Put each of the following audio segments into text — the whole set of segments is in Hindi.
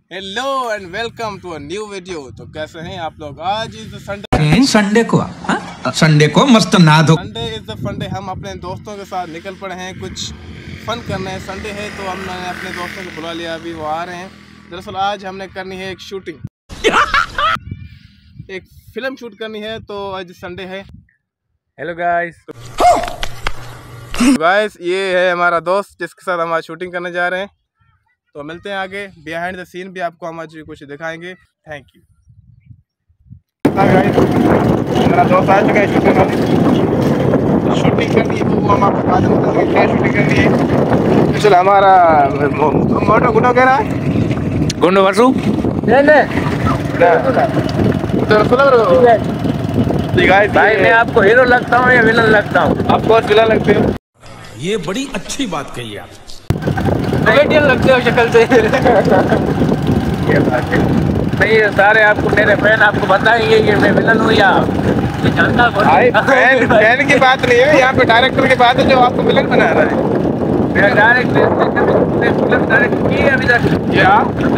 Hello and welcome to a new video. तो कैसे हैं आप लोग? आज इज संडे। संडे को मस्त नहा धो। संडे इज द फंडे। हम अपने दोस्तों के साथ निकल पड़े हैं कुछ फन करने। संडे है तो हमने अपने दोस्तों को बुला लिया, अभी वो आ रहे हैं। दरअसल आज हमने करनी है एक शूटिंग, एक फिल्म शूट करनी है। तो आज संडे है। हेलो गाइस, ये है हमारा दोस्त जिसके साथ हम आज शूटिंग करने जा रहे हैं। तो मिलते हैं आगे, बिहाइंड द सीन भी आपको हम आज कुछ दिखाएंगे। Thank you. हमारा दोस्त आ चुका है शूटिंग करनी है, वो हम आपको बाद में बताएंगे क्या शूटिंग करनी है। चलो हमारा मोटो गुंडो कह रहा है, गुंडो वर्षू भाई मैं आपको हीरो लगता हूँ या विलन लगता हूँ? आप कौन विलन लगते हो? ये बड़ी अच्छी बात कही आप। कॉमेडियन लगते हो शक्ल से। ये बात है नहीं, सारे आपको मेरे फैन आपको बताएंगे कि मैं विलन हूँ या जानता फैन की बात नहीं है, यहाँ पे डायरेक्टर की बात है जो आपको विलन बना रहा है। मेरा फिल्म डायरेक्ट की है अभी तक क्या?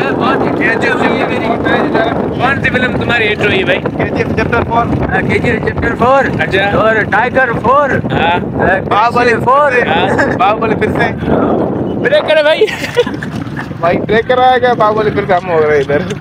कौन सी फिल्म तुम्हारी हिट रही भाई? KGF chapter 4। KGF चैप्टर 4 अच्छा, और टाइगर 4, बाहुबली 4, बाहुबली फिर से ब्रेक करे भाई। भाई ब्रेक कराएगा, बाहुबली फिर काम हो रहा है इधर।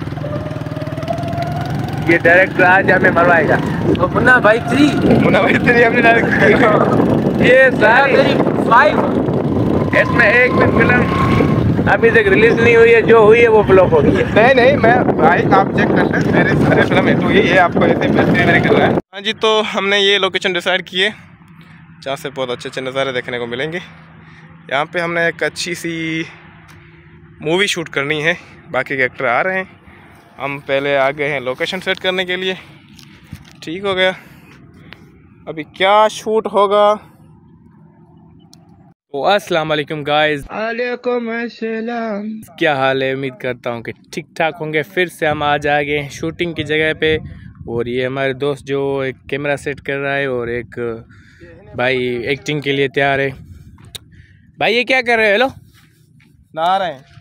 ये डायरेक्टर आज हमें मरवाएगा। तो मुन्ना भाई 3 हमने डायरेक्ट ये सारी 5 इसमें एक भी फिल्म अभी तक रिलीज नहीं हुई है, जो हुई है वो फ्लॉप हो गई है। नहीं मैं भाई आप चेक कर लें, मेरे सारे फिल्म है तो ये आपको ऐसे मेरे कर रहा है। हाँ जी, तो हमने ये लोकेशन डिसाइड की है जहाँ से बहुत अच्छे अच्छे नज़ारे देखने को मिलेंगे। यहाँ पे हमने एक अच्छी सी मूवी शूट करनी है। बाकी के एक्टर आ रहे हैं, हम पहले आ गए हैं लोकेशन सेट करने के लिए। ठीक हो गया, अभी क्या शूट होगा। तो अस्सलाम वालेकुम गाइस। वालेकुम अस्सलाम। क्या हाल है? उम्मीद करता हूँ कि ठीक ठाक होंगे। फिर से हम आज आ गए शूटिंग की जगह पे, और ये हमारे दोस्त जो एक कैमरा सेट कर रहा है और एक भाई एक्टिंग के लिए तैयार है। भाई ये क्या कर रहे हो? हेलो, नहा रहे हैं।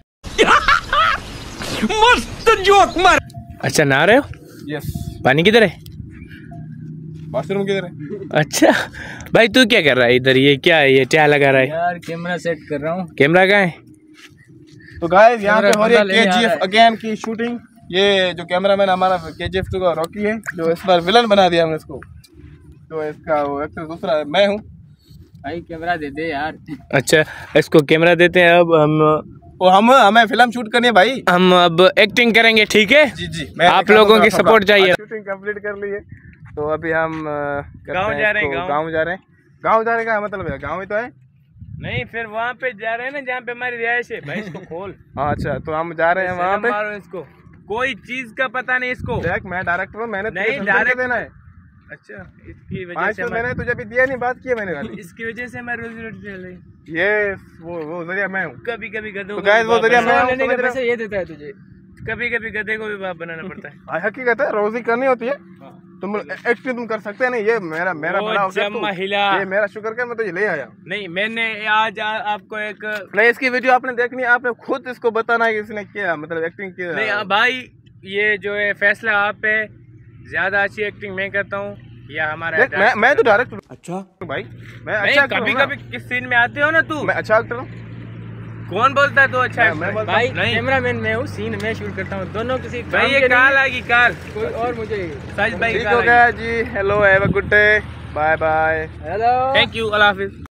मस्त जोक मार। अच्छा नहा रहे हो? यस। पानी किधर है? बाथरूम किधर है? अच्छा भाई तू क्या कर रहा है इधर? ये क्या है? ये क्या लगा रहा है? यार कैमरा सेट कर रहा हूँ। कैमरा कहाँ है? तो गाइस यहाँ पे हो रही है KGF अगेन की शूटिंग। ये जो कैमरामैन हमारा KGF 2 का रॉकी है, जो इस बार विलन बना दिया हमने इसको। तो इसका वो एक्टर दूसरा मैं हूँ। भाई कैमरा दे दे यार। अच्छा इसको कैमरा देते हैं। अब हमें फिल्म शूट करनी है भाई, हम अब एक्टिंग करेंगे। ठीक है जी, आप लोगों की सपोर्ट चाहिए। शूटिंग कंप्लीट कर ली है, तो अभी हम गाँव जा रहे हैं। गाँव जाने का मतलब है, गाँव ही तो है। नहीं फिर वहाँ पे जा रहे हैं ना जहाँ पे हमारी रिहाइश है। भाई इसको खोल। अच्छा तो हम जा रहे हैं वहाँ पे। मारो इसको, कोई चीज का पता नहीं इसको। देख मैं डायरेक्टर हूँ, मैंने नहीं डायरेक्ट देना है। अच्छा इसकी वजह से मैंने तुझे अभी दिया नहीं, बात की है मैंने खाली। इसकी वजह से मैं रोजी रोटी चल रही। ये वो जरिया मैं हूँ। कभी कभी गधों तो गाइस वो जरिया मैं लेने का पैसा ये देता है तुझे। कभी कभी गधे को भी बाप बनाना पड़ता है। हकीकत है, रोजी करनी होती है। तुम एक्टिंग तुम कर सकते हैं। नहीं ये मेरा बड़ा महिला, ये मेरा शुक्र कर मैं तुझे ले आया। नहीं मैंने आज आपको एक नहीं इसकी वीडियो आपने देखनी है, आपने खुद इसको बताना है कि इसने किया मतलब एक्टिंग किया। नहीं भाई ये जो है फैसला आप है, ज्यादा अच्छी एक्टिंग मैं करता हूँ या हमारा मैं तो डायरेक्टर। अच्छा भाई मैं अच्छा कभी कभी किस सीन में आते हो ना तू। मैं अच्छा एक्टर हूँ। कौन बोलता है तू अच्छा है? मैं बोलता भाई नहीं, कैमरामैन मैं हूँ, सीन मैं शूट करता हूँ। दोनों किसी भाई ये काल आएगी काल, कोई और मुझे साजिद भाई ठीक हो गया जी। Hello have a good day, bye bye, hello, thank you, अल्लाह हाफिज।